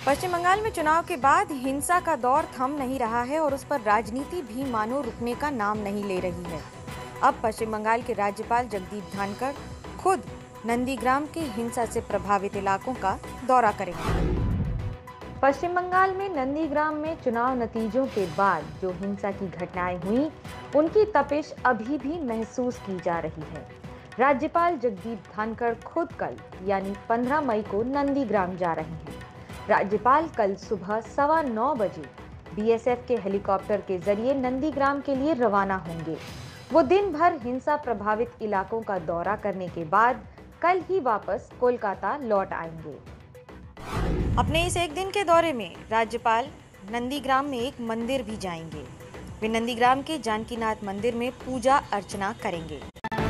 पश्चिम बंगाल में चुनाव के बाद हिंसा का दौर थम नहीं रहा है और उस पर राजनीति भी मानो रुकने का नाम नहीं ले रही है। अब पश्चिम बंगाल के राज्यपाल जगदीप धनखड़ खुद नंदीग्राम के हिंसा से प्रभावित इलाकों का दौरा करेंगे। पश्चिम बंगाल में नंदीग्राम में चुनाव नतीजों के बाद जो हिंसा की घटनाएं हुई, उनकी तपिश अभी भी महसूस की जा रही है। राज्यपाल जगदीप धनखड़ खुद कल यानी 15 मई को नंदीग्राम जा रहे हैं। राज्यपाल कल सुबह 9:15 बजे बीएसएफ के हेलीकॉप्टर के जरिए नंदीग्राम के लिए रवाना होंगे। वो दिन भर हिंसा प्रभावित इलाकों का दौरा करने के बाद कल ही वापस कोलकाता लौट आएंगे। अपने इस एक दिन के दौरे में राज्यपाल नंदीग्राम में एक मंदिर भी जाएंगे। वे नंदीग्राम के जानकीनाथ मंदिर में पूजा अर्चना करेंगे।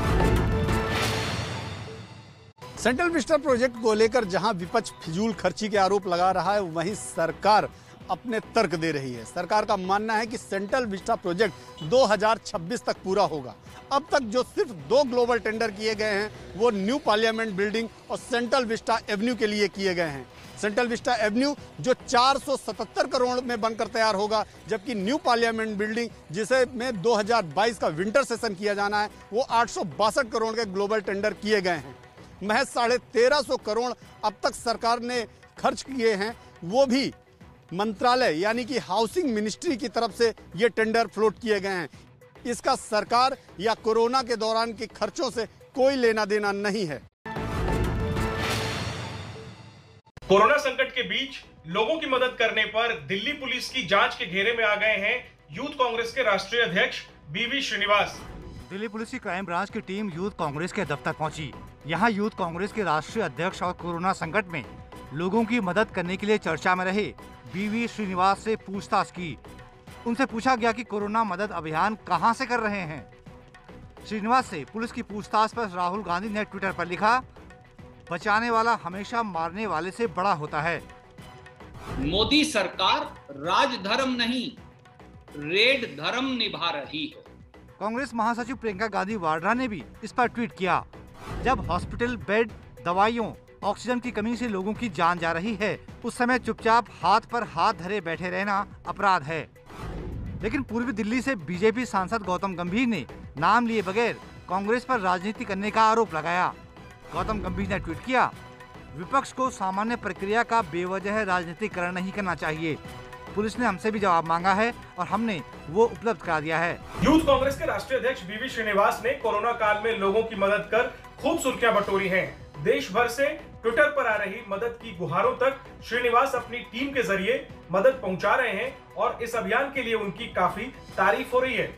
सेंट्रल विस्टा प्रोजेक्ट को लेकर जहां विपक्ष फिजूल खर्ची के आरोप लगा रहा है, वहीं सरकार अपने तर्क दे रही है। सरकार का मानना है कि सेंट्रल विस्टा प्रोजेक्ट 2026 तक पूरा होगा। अब तक जो सिर्फ 2 ग्लोबल टेंडर किए गए हैं वो न्यू पार्लियामेंट बिल्डिंग और सेंट्रल विस्टा एवेन्यू के लिए किए गए हैं। सेंट्रल विस्टा एवेन्यू जो 477 करोड़ में बनकर तैयार होगा, जबकि न्यू पार्लियामेंट बिल्डिंग जिसे में 2022 का विंटर सेशन किया जाना है, वो 862 करोड़ के ग्लोबल टेंडर किए गए हैं। महज 1350 करोड़ अब तक सरकार ने खर्च किए हैं, वो भी मंत्रालय यानी कि हाउसिंग मिनिस्ट्री की तरफ से ये टेंडर फ्लोट किए गए हैं। इसका सरकार या कोरोना के दौरान के खर्चों से कोई लेना देना नहीं है। कोरोना संकट के बीच लोगों की मदद करने पर दिल्ली पुलिस की जांच के घेरे में आ गए हैं यूथ कांग्रेस के राष्ट्रीय अध्यक्ष बीवी श्रीनिवास। दिल्ली पुलिस की क्राइम ब्रांच की टीम यूथ कांग्रेस के दफ्तर पहुंची। यहां यूथ कांग्रेस के राष्ट्रीय अध्यक्ष और कोरोना संकट में लोगों की मदद करने के लिए चर्चा में रहे बीवी श्रीनिवास से पूछताछ की। उनसे पूछा गया कि कोरोना मदद अभियान कहां से कर रहे हैं। श्रीनिवास से पुलिस की पूछताछ पर राहुल गांधी ने ट्विटर पर लिखा, बचाने वाला हमेशा मारने वाले से बड़ा होता है। मोदी सरकार राजधर्म नहीं, रेड धर्म निभा रही है। कांग्रेस महासचिव प्रियंका गांधी वाड्रा ने भी इस पर ट्वीट किया, जब हॉस्पिटल बेड, दवाइयों, ऑक्सीजन की कमी से लोगों की जान जा रही है, उस समय चुपचाप हाथ पर हाथ धरे बैठे रहना अपराध है। लेकिन पूर्वी दिल्ली से बीजेपी सांसद गौतम गंभीर ने नाम लिए बगैर कांग्रेस पर राजनीति करने का आरोप लगाया। गौतम गंभीर ने ट्वीट किया, विपक्ष को सामान्य प्रक्रिया का बेवजह राजनीतिकरण नहीं करना चाहिए। पुलिस ने हमसे भी जवाब मांगा है और हमने वो उपलब्ध करा दिया है। यूथ कांग्रेस के राष्ट्रीय अध्यक्ष बीवी श्रीनिवास ने कोरोना काल में लोगों की मदद कर खूब सुर्खियां बटोरी हैं। देश भर से ट्विटर पर आ रही मदद की गुहारों तक श्रीनिवास अपनी टीम के जरिए मदद पहुंचा रहे हैं और इस अभियान के लिए उनकी काफी तारीफ हो रही है।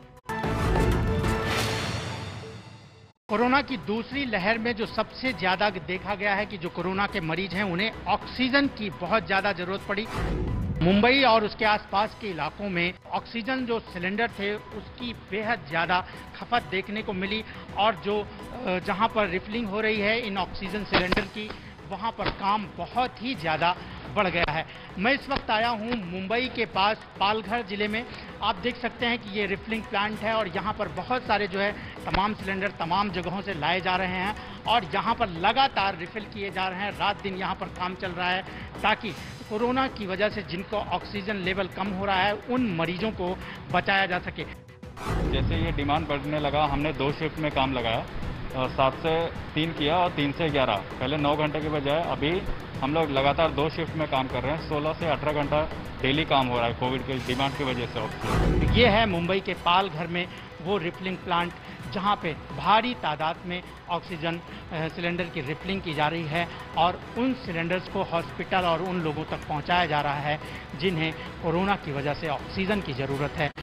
कोरोना की दूसरी लहर में जो सबसे ज्यादा देखा गया है कि जो कोरोना के मरीज हैं उन्हें ऑक्सीजन की बहुत ज्यादा जरूरत पड़ी। मुंबई और उसके आसपास के इलाकों में ऑक्सीजन जो सिलेंडर थे उसकी बेहद ज़्यादा खपत देखने को मिली और जो जहां पर रिफिलिंग हो रही है इन ऑक्सीजन सिलेंडर की, वहां पर काम बहुत ही ज़्यादा बढ़ गया है। मैं इस वक्त आया हूं मुंबई के पास पालघर जिले में। आप देख सकते हैं कि ये रिफिलिंग प्लांट है और यहाँ पर बहुत सारे जो है तमाम सिलेंडर तमाम जगहों से लाए जा रहे हैं और यहाँ पर लगातार रिफिल किए जा रहे हैं। रात दिन यहाँ पर काम चल रहा है ताकि कोरोना की वजह से जिनको ऑक्सीजन लेवल कम हो रहा है उन मरीजों को बचाया जा सके। जैसे ये डिमांड बढ़ने लगा, हमने 2 शिफ्ट में काम लगाया, 7 से 3 किया और 3 से 11। पहले 9 घंटे के बजाय अभी हम लोग लगातार 2 शिफ्ट में काम कर रहे हैं। 16 से 18 घंटा डेली काम हो रहा है कोविड के डिमांड की वजह से। ये है मुंबई के पालघर में वो रिफिलिंग प्लांट जहाँ पे भारी तादाद में ऑक्सीजन सिलेंडर की रिफिलिंग की जा रही है और उन सिलेंडर्स को हॉस्पिटल और उन लोगों तक पहुँचाया जा रहा है जिन्हें कोरोना की वजह से ऑक्सीजन की ज़रूरत है।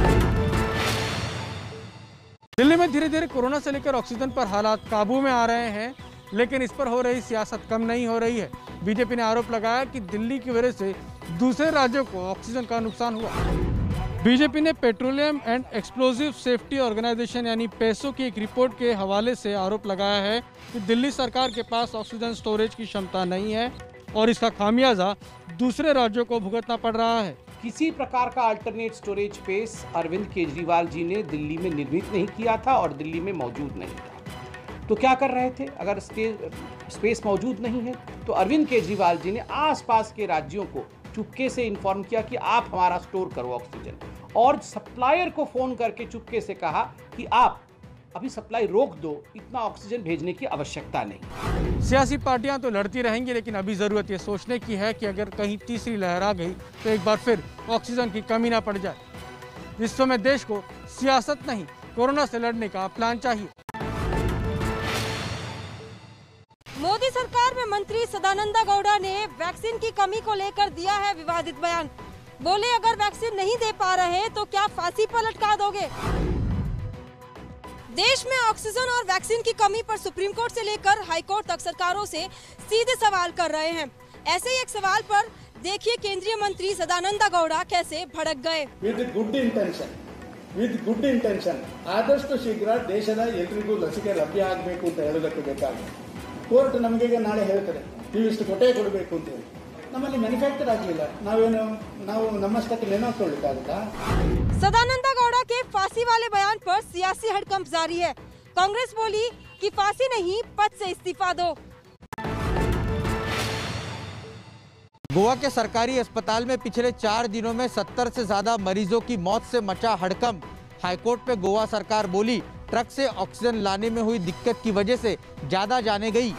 दिल्ली में धीरे धीरे कोरोना से लेकर ऑक्सीजन पर हालात काबू में आ रहे हैं, लेकिन इस पर हो रही सियासत कम नहीं हो रही है। बीजेपी ने आरोप लगाया कि दिल्ली की वजह से दूसरे राज्यों को ऑक्सीजन का नुकसान हुआ। बीजेपी ने petroleum and explosive safety organisation यानी पेसो की एक रिपोर्ट के हवाले से आरोप लगाया है कि दिल्ली सरकार के पास ऑक्सीजन स्टोरेज की क्षमता नहीं है और इसका खामियाजा दूसरे राज्यों को भुगतना पड़ रहा है। किसी प्रकार का alternate storage space Arvind Kejriwal ji ने दिल्ली में निर्मित नहीं किया था और दिल्ली में मौजूद नहीं था। तो क्या कर रहे थे? अगर स्पेस मौजूद नहीं है तो अरविंद केजरीवाल जी ने आसपास के राज्यों को चुपके से इन्फॉर्म किया कि आप हमारा स्टोर करो ऑक्सीजन, और सप्लायर को फोन करके चुपके से कहा कि आप अभी सप्लाई रोक दो, इतना ऑक्सीजन भेजने की आवश्यकता नहीं। सियासी पार्टियां तो लड़ती रहेंगी, लेकिन अभी जरूरत ये सोचने की है कि अगर कहीं तीसरी लहर आ गई तो एक बार फिर ऑक्सीजन की कमी ना पड़ जाए। इस समय देश को सियासत नहीं, कोरोना से लड़ने का प्लान चाहिए। मोदी सरकार में मंत्री सदानंदा गौड़ा ने वैक्सीन की कमी को लेकर दिया है विवादित बयान। बोले, अगर वैक्सीन नहीं दे पा रहे तो क्या फांसी पर लटका दोगे? देश में ऑक्सीजन और वैक्सीन की कमी पर सुप्रीम कोर्ट से लेकर हाई कोर्ट तक सरकारों से सीधे सवाल कर रहे हैं। ऐसे ही एक सवाल पर देखिए केंद्रीय मंत्री सदानंदा गौड़ा कैसे भड़क गए। विद गुड इंटेंशन आदಷ್ಟು ಶೀಘ್ರ ದೇಶದ ಎಲ್ಲರಿಗೂ ಲಸಿಕೆ ಲಭ್ಯ ಆಗಬೇಕು ಅಂತ ಹೇಳೋದಕ್ಕೆ ಬೇಕಾಗಿದೆ। ಕೋರ್ಟ್ ನಮಗೆ ನಾಳೆ ಹೇಳ್ತಾರೆ ನೀವು ಇಷ್ಟು ಕೊಟ್ಟೆ ಕೊಡಬೇಕು ಅಂತ ಹೇಳಿ, ನಮ್ಮಲ್ಲಿ ಮ್ಯಾನುಫ್ಯಾಕ್ಚರ್ ಆಗಲಿಲ್ಲ, ನಾವು ನಮ್ಮಷ್ಟಕ್ಕೆ ನೆನಕೊಳ್ಳಿಕ್ಕಾಗುತ್ತಾ? सदानंदा गौड़ा के फांसी वाले बयान पर सियासी हड़कंप जारी है। कांग्रेस बोली कि फांसी नहीं, पद से इस्तीफा दो। गोवा के सरकारी अस्पताल में पिछले 4 दिनों में 70 से ज्यादा मरीजों की मौत से मचा हड़कंप। हाईकोर्ट में गोवा सरकार बोली ट्रक से ऑक्सीजन लाने में हुई दिक्कत की वजह से ज्यादा जाने गई।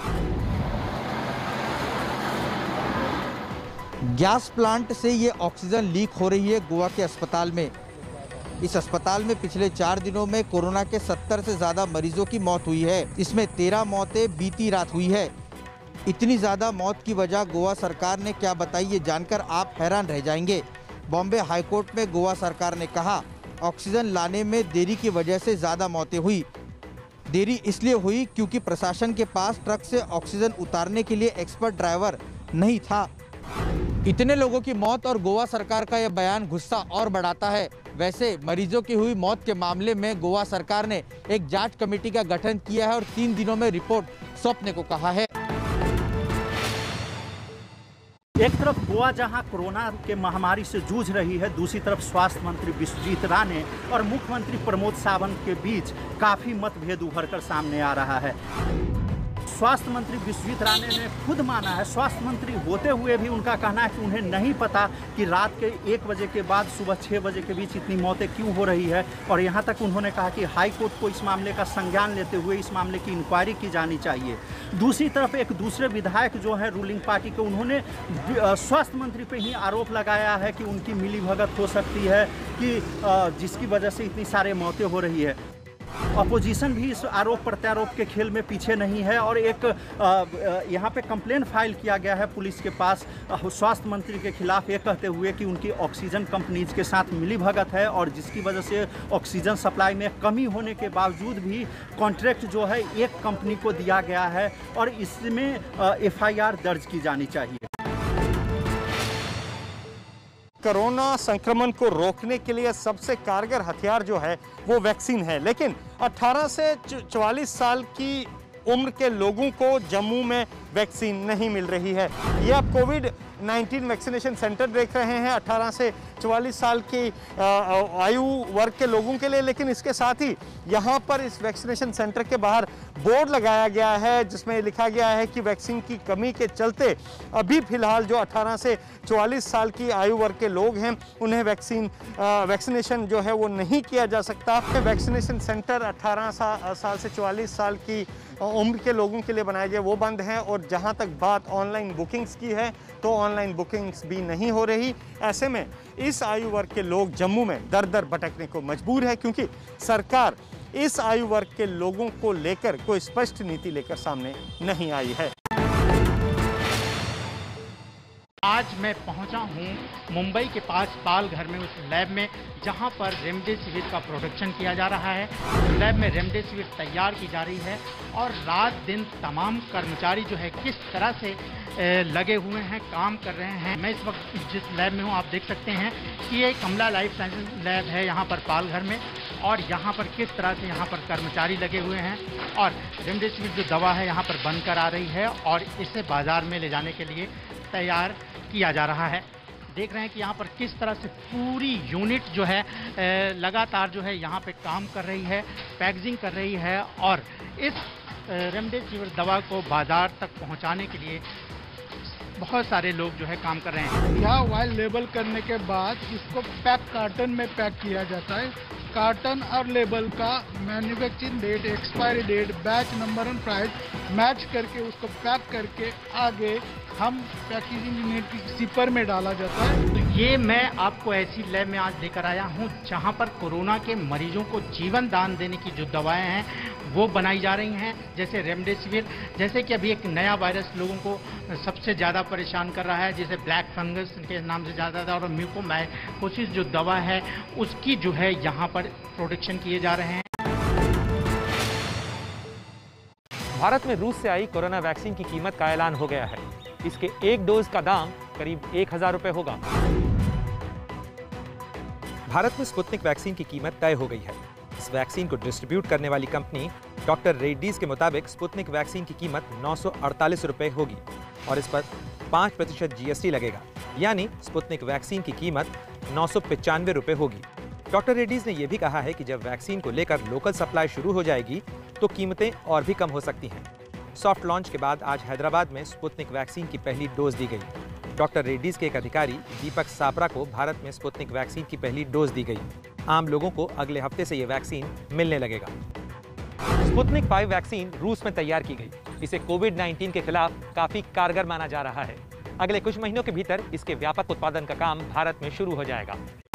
गैस प्लांट से ये ऑक्सीजन लीक हो रही है गोवा के अस्पताल में। इस अस्पताल में पिछले 4 दिनों में कोरोना के 70 से ज्यादा मरीजों की मौत हुई है। इसमें 13 मौतें बीती रात हुई है। इतनी ज्यादा मौत की वजह गोवा सरकार ने क्या बताई, ये जानकर आप हैरान रह जाएंगे। बॉम्बे हाईकोर्ट में गोवा सरकार ने कहा ऑक्सीजन लाने में देरी की वजह से ज्यादा मौतें हुई। देरी इसलिए हुई क्योंकि प्रशासन के पास ट्रक से ऑक्सीजन उतारने के लिए एक्सपर्ट ड्राइवर नहीं था। इतने लोगों की मौत और गोवा सरकार का यह बयान गुस्सा और बढ़ाता है। वैसे मरीजों की हुई मौत के मामले में गोवा सरकार ने एक जांच कमेटी का गठन किया है और 3 दिनों में रिपोर्ट सौंपने को कहा है। एक तरफ गोवा जहां कोरोना के महामारी से जूझ रही है, दूसरी तरफ स्वास्थ्य मंत्री विश्वजीत राणे और मुख्यमंत्री प्रमोद सावंत के बीच काफी मतभेद उभर कर सामने आ रहा है। स्वास्थ्य मंत्री विश्वजीत राणे ने खुद माना है, स्वास्थ्य मंत्री होते हुए भी उनका कहना है कि उन्हें नहीं पता कि रात के 1 बजे के बाद सुबह 6 बजे के बीच इतनी मौतें क्यों हो रही है। और यहाँ तक उन्होंने कहा कि हाई कोर्ट को इस मामले का संज्ञान लेते हुए इस मामले की इंक्वायरी की जानी चाहिए। दूसरी तरफ एक दूसरे विधायक जो है रूलिंग पार्टी के, उन्होंने स्वास्थ्य मंत्री पे ही आरोप लगाया है कि उनकी मिलीभगत हो सकती है कि जिसकी वजह से इतनी सारी मौतें हो रही है। अपोजिशन भी इस आरोप प्रत्यारोप के खेल में पीछे नहीं है और एक यहाँ पे कंप्लेंट फाइल किया गया है पुलिस के पास स्वास्थ्य मंत्री के खिलाफ, ये कहते हुए कि उनकी ऑक्सीजन कंपनीज के साथ मिलीभगत है और जिसकी वजह से ऑक्सीजन सप्लाई में कमी होने के बावजूद भी कॉन्ट्रैक्ट जो है एक कंपनी को दिया गया है और इसमें FIR दर्ज की जानी चाहिए। कोरोना संक्रमण को रोकने के लिए सबसे कारगर हथियार जो है वो वैक्सीन है, लेकिन 18 से 44 साल की उम्र के लोगों को जम्मू में वैक्सीन नहीं मिल रही है। ये आप कोविड-19 वैक्सीनेशन सेंटर देख रहे हैं 18 से 44 साल की आयु वर्ग के लोगों के लिए, लेकिन इसके साथ ही यहाँ पर इस वैक्सीनेशन सेंटर के बाहर बोर्ड लगाया गया है जिसमें लिखा गया है कि वैक्सीन की कमी के चलते अभी फिलहाल जो 18 से 44 साल की आयु वर्ग के लोग हैं उन्हें वैक्सीनेशन जो है वो नहीं किया जा सकता। वैक्सीनेशन सेंटर 18 साल से 44 साल की उम्र के लोगों के लिए बनाए गए वो बंद हैं और जहां तक बात ऑनलाइन बुकिंग्स की है तो ऑनलाइन बुकिंग्स भी नहीं हो रही। ऐसे में इस आयु वर्ग के लोग जम्मू में दर दर भटकने को मजबूर है क्योंकि सरकार इस आयु वर्ग के लोगों को लेकर कोई स्पष्ट नीति लेकर सामने नहीं आई है। आज मैं पहुंचा हूं मुंबई के पास पालघर में उस लैब में जहां पर रेमडेसिविर का प्रोडक्शन किया जा रहा है। लैब में रेमडेसिविर तैयार की जा रही है और रात दिन तमाम कर्मचारी जो है किस तरह से लगे हुए हैं, काम कर रहे हैं। मैं इस वक्त जिस लैब में हूं आप देख सकते हैं कि ये कमला लाइफ साइंसेज लैब है यहाँ पर पालघर में और यहाँ पर किस तरह से यहाँ पर कर्मचारी लगे हुए हैं और रेमडेसिविर जो दवा है यहाँ पर बनकर आ रही है और इसे बाजार में ले जाने के लिए तैयार किया जा रहा है। देख रहे हैं कि यहाँ पर किस तरह से पूरी यूनिट जो है लगातार जो है यहाँ पे काम कर रही है, पैकेजिंग कर रही है और इस रेमडेसिविर दवा को बाजार तक पहुँचाने के लिए बहुत सारे लोग जो है काम कर रहे हैं। यहाँ वाइल लेबल करने के बाद इसको पैक कार्टन में पैक किया जाता है। कार्टन और लेबल का manufacturing date, expiry date, batch number and price match करके उसको पैक करके आगे हम पैकेजिंग यूनिट की सिपर में डाला जाता है। तो ये मैं आपको ऐसी लैब में आज लेकर आया हूँ जहाँ पर कोरोना के मरीजों को जीवन दान देने की जो दवाएं हैं वो बनाई जा रही हैं, जैसे रेमडेसिविर, जैसे कि अभी एक नया वायरस लोगों को सबसे ज़्यादा परेशान कर रहा है, जैसे ब्लैक फंगस के नाम से ज़्यादा, और म्यूकोमाइकोसिस जो दवा है उसकी जो है यहाँ पर प्रोडक्शन किए जा रहे हैं। भारत में रूस से आई कोरोना वैक्सीन की कीमत का ऐलान हो गया है। इसके एक डोज का दाम करीब 1000 रुपए होगा। भारत में स्पुतनिक वैक्सीन की कीमत तय हो गई है। इस वैक्सीन को डिस्ट्रीब्यूट करने वाली कंपनी डॉक्टर रेड्डीज के मुताबिक स्पुतनिक वैक्सीन की कीमत 948 रुपए होगी और इस पर 5% जीएसटी लगेगा, यानी स्पुतनिक वैक्सीन की कीमत 995 रुपए होगी। डॉक्टर रेड्डीज ने यह भी कहा है कि जब वैक्सीन को लेकर लोकल सप्लाई शुरू हो जाएगी तो कीमतें और भी कम हो सकती हैं। सॉफ्ट लॉन्च के बाद आज हैदराबाद में स्पुतनिक वैक्सीन की पहली डोज दी गई। डॉक्टर रेड्डीज के एक अधिकारी दीपक सापरा को भारत में स्पुतनिक वैक्सीन की पहली डोज दी गई। आम लोगों को अगले हफ्ते से ये वैक्सीन मिलने लगेगा। स्पुतनिक 5 वैक्सीन रूस में तैयार की गई। इसे कोविड-19 के खिलाफ काफी कारगर माना जा रहा है। अगले कुछ महीनों के भीतर इसके व्यापक उत्पादन का काम भारत में शुरू हो जाएगा।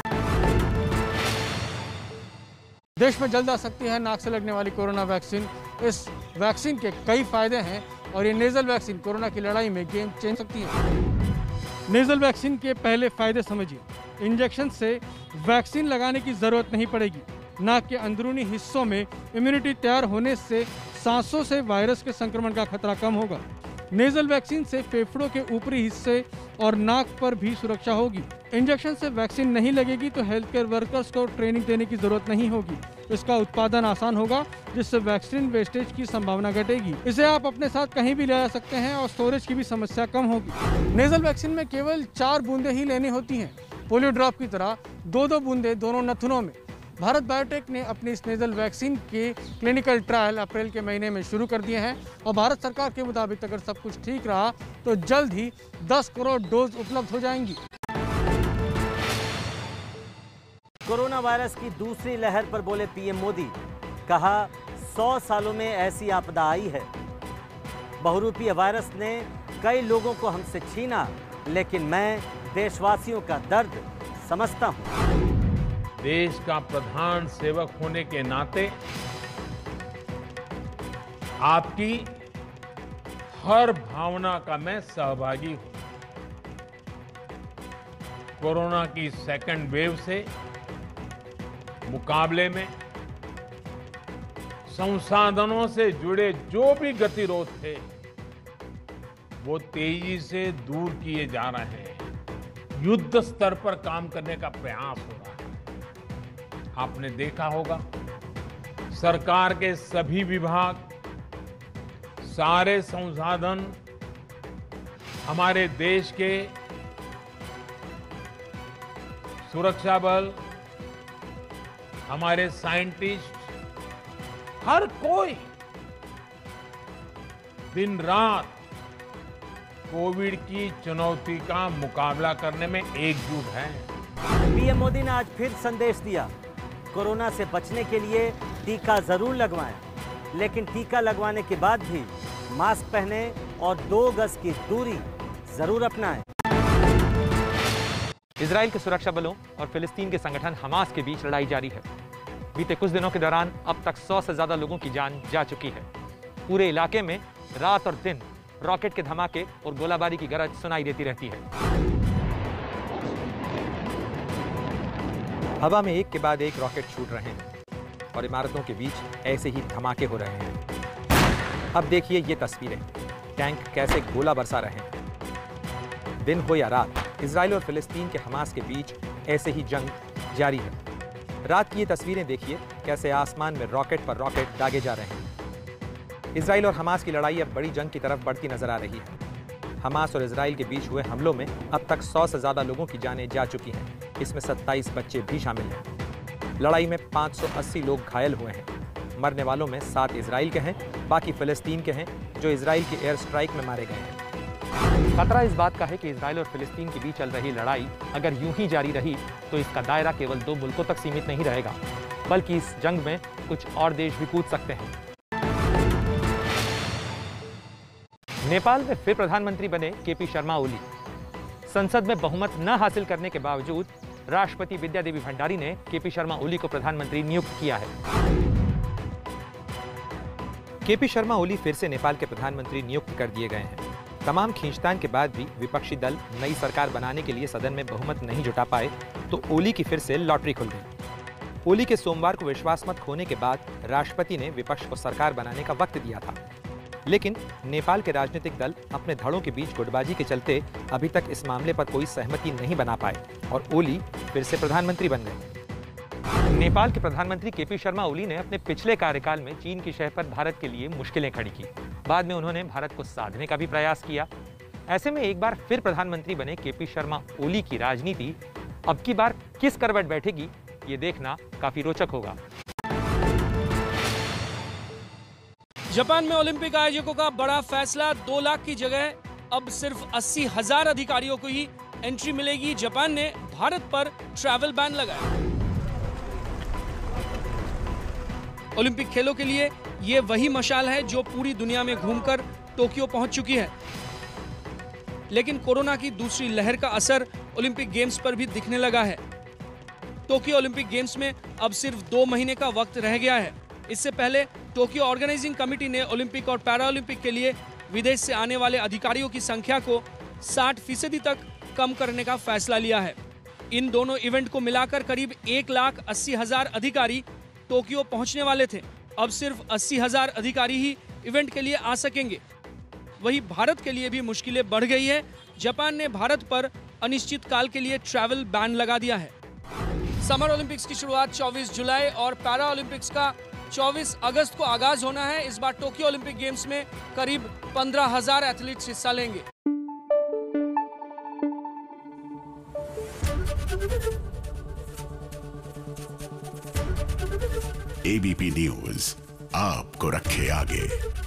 देश में जल्द आ सकती है नाक से लगने वाली कोरोना वैक्सीन। इस वैक्सीन के कई फायदे हैं और ये नेजल वैक्सीन कोरोना की लड़ाई में गेम चेंज सकती है। नेजल वैक्सीन के पहले फायदे समझिए। इंजेक्शन से वैक्सीन लगाने की जरूरत नहीं पड़ेगी। नाक के अंदरूनी हिस्सों में इम्यूनिटी तैयार होने से सांसों से वायरस के संक्रमण का खतरा कम होगा। नेजल वैक्सीन से फेफड़ों के ऊपरी हिस्से और नाक पर भी सुरक्षा होगी। इंजेक्शन से वैक्सीन नहीं लगेगी तो हेल्थ केयर वर्कर्स को ट्रेनिंग देने की जरूरत नहीं होगी। इसका उत्पादन आसान होगा जिससे वैक्सीन वेस्टेज की संभावना घटेगी। इसे आप अपने साथ कहीं भी ले जा सकते हैं और स्टोरेज की भी समस्या कम होगी। नेजल वैक्सीन में केवल 4 बूंदें ही लेनी होती हैं। पोलियो ड्रॉप की तरह 2-2 बूंदें दोनों नथुनों में। भारत बायोटेक ने अपनी इस नेजल वैक्सीन के क्लिनिकल ट्रायल अप्रैल के महीने में शुरू कर दिए हैं और भारत सरकार के मुताबिक अगर सब कुछ ठीक रहा तो जल्द ही 10 करोड़ डोज उपलब्ध हो जाएंगी। कोरोना वायरस की दूसरी लहर पर बोले पीएम मोदी, कहा 100 सालों में ऐसी आपदा आई है। बहुरूपीय वायरस ने कई लोगों को हमसे छीना, लेकिन मैं देशवासियों का दर्द समझता हूं। देश का प्रधान सेवक होने के नाते आपकी हर भावना का मैं सहभागी हूं। कोरोना की सेकंड वेव से मुकाबले में संसाधनों से जुड़े जो भी गतिरोध थे वो तेजी से दूर किए जा रहे हैं। युद्ध स्तर पर काम करने का प्रयास हो रहा है। आपने देखा होगा सरकार के सभी विभाग, सारे संसाधन हमारे देश के सुरक्षा बल, हमारे साइंटिस्ट, हर कोई दिन रात कोविड की चुनौती का मुकाबला करने में एकजुट है। पीएम मोदी ने आज फिर संदेश दिया, कोरोना से बचने के लिए टीका जरूर लगवाएं, लेकिन टीका लगवाने के बाद भी मास्क पहने और 2 गज की दूरी जरूर अपनाएं। इजराइल के सुरक्षा बलों और फिलिस्तीन के संगठन हमास के बीच लड़ाई जारी है। बीते कुछ दिनों के दौरान अब तक 100 से ज्यादा लोगों की जान जा चुकी है। पूरे इलाके में रात और दिन रॉकेट के धमाके और गोलाबारी की गरज सुनाई देती रहती है। हवा में एक के बाद एक रॉकेट छूट रहे हैं और इमारतों के बीच ऐसे ही धमाके हो रहे हैं। अब देखिए ये तस्वीरें, टैंक कैसे गोला बरसा रहे हैं। दिन हो या रात, इजराइल और फिलिस्तीन के हमास के बीच ऐसे ही जंग जारी है। रात की ये तस्वीरें देखिए, कैसे आसमान में रॉकेट पर रॉकेट दागे जा रहे हैं। इजराइल और हमास की लड़ाई अब बड़ी जंग की तरफ बढ़ती नजर आ रही है। हमास और इजराइल के बीच हुए हमलों में अब तक 100 से ज्यादा लोगों की जानें जा चुकी हैं। इसमें 27 बच्चे भी शामिल हैं। लड़ाई में 580 लोग घायल हुए हैं। मरने वालों में 7 इजराइल के हैं, बाकी फिलिस्तीन के हैं जो इजराइल के एयर स्ट्राइक में मारे गए हैं। खतरा इस बात का है कि इजराइल और फिलिस्तीन के बीच चल रही लड़ाई अगर यूं ही जारी रही तो इसका दायरा केवल 2 मुल्कों तक सीमित नहीं रहेगा, बल्कि इस जंग में कुछ और देश भी कूद सकते हैं। नेपाल में फिर प्रधानमंत्री बने केपी शर्मा ओली। संसद में बहुमत न हासिल करने के बावजूद राष्ट्रपति विद्या देवी भंडारी ने केपी शर्मा ओली को प्रधानमंत्री नियुक्त किया है। केपी शर्मा ओली फिर से नेपाल के प्रधानमंत्री नियुक्त कर दिए गए हैं। तमाम खींचतान के बाद भी विपक्षी दल नई सरकार बनाने के लिए सदन में बहुमत नहीं जुटा पाए तो ओली की फिर से लॉटरी खुल गई। ओली के सोमवार को विश्वास मत खोने के बाद राष्ट्रपति ने विपक्ष को सरकार बनाने का वक्त दिया था, लेकिन नेपाल के राजनीतिक दल अपने धड़ों के बीच गुटबाजी के चलते अभी तक इस मामले पर कोई सहमति नहीं बना पाए और ओली फिर से प्रधानमंत्री बन गए। नेपाल के प्रधानमंत्री केपी शर्मा ओली ने अपने पिछले कार्यकाल में चीन की शह पर भारत के लिए मुश्किलें खड़ी की। बाद में उन्होंने भारत को साधने का भी प्रयास किया। ऐसे में एक बार फिर प्रधानमंत्री बने केपी शर्मा ओली की राजनीति अब की बार किस करवट बैठेगी, ये देखना काफी रोचक होगा। जापान में ओलंपिक आयोजकों का बड़ा फैसला, 2 लाख की जगह अब सिर्फ 80,000 अधिकारियों को ही एंट्री मिलेगी। जापान ने भारत पर ट्रैवल बैन लगाया। ओलंपिक खेलों के लिए ये वही मशाल है जो पूरी दुनिया में घूमकर टोक्यो पहुंच चुकी है, लेकिन कोरोना की दूसरी लहर का असर ओलंपिक गेम्स पर भी दिखने लगा है। टोक्यो ओलंपिक गेम्स में अब सिर्फ 2 महीने का वक्त रह गया है। इससे पहले टोक्यो ऑर्गेनाइजिंग कमेटी ने ओलंपिक और पैरालंपिक के लिए विदेश से आने वाले अधिकारियों की संख्या को 60% तक कम करने का फैसला लिया है। इन दोनों इवेंट को मिलाकर करीब 1,80,000 अधिकारी टोक्यो पहुंचने वाले थे। अब सिर्फ 80,000 अधिकारी ही इवेंट के लिए आ सकेंगे। वहीं भारत के लिए भी मुश्किलें बढ़ गई है। जापान ने भारत पर अनिश्चित काल के लिए ट्रैवल बैन लगा दिया है। समर ओलंपिक्स की शुरुआत 24 जुलाई और पैरा ओलंपिक्स का 24 अगस्त को आगाज होना है। इस बार टोक्यो ओलंपिक गेम्स में करीब 15,000 एथलीट्स हिस्सा लेंगे। एबीपी न्यूज आपको रखे आगे।